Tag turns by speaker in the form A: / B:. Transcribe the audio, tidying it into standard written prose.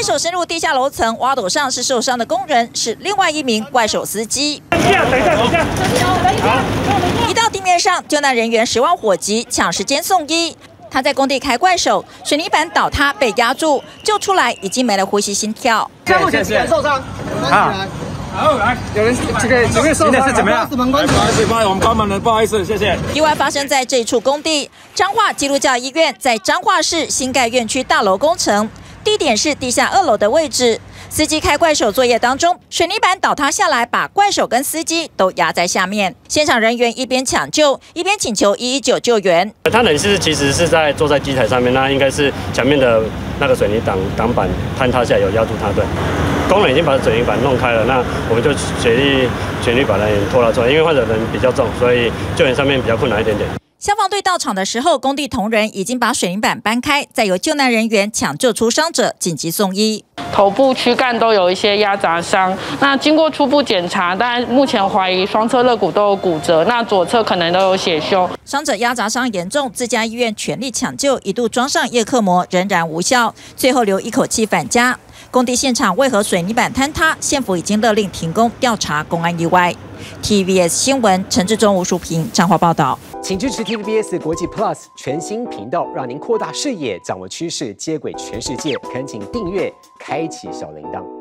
A: 手深入地下楼层，挖斗上是受伤的工人，是另外一名怪手司机。
B: 等一下。
A: 一到地面上，救难人员10万火急，抢时间送医。他在工地开怪手，水泥板倒塌被压住，救出来已经没了呼吸心跳。
C: 现在目前几人受伤？
B: 好，来，有人这个受伤是怎么样？
C: 门关起来，
B: 我们帮忙了，不好意思，谢谢。
A: 意外发生在这处工地，彰化基督教医院在彰化市新盖院区大楼工程，地点是地下2楼的位置。司机开怪手作业当中，水泥板倒塌下来，把怪手跟司机都压在下面。现场人员一边抢救，一边请求119救援。
D: 他人其实是坐在机台上面，那应该是前面的那个水泥挡板坍塌下来，有压住他。对，工人已经把水泥板弄开了，那我们就全力把人拖拉出来，因为患者人比较重，所以救援上面比较困难一点点。
A: 消防队到场的时候，工地同仁已经把水泥板搬开，再由救难人员抢救出伤者，紧急送医。
E: 头部、躯干都有一些压砸伤。那经过初步检查，当然目前怀疑双侧肋骨都有骨折，那左侧可能都有血修。
A: 伤者压砸伤严重，自家医院全力抢救，一度装上叶克膜，仍然无效，最后留一口气返家。工地现场为何水泥板坍塌？县府已经勒令停工调查公安意外。TVBS 新闻陈志忠、吴淑平彰化报道。
F: 请支持 TVBS 国际 Plus 全新频道，让您扩大视野，掌握趋势，接轨全世界。恳请订阅，开启小铃铛。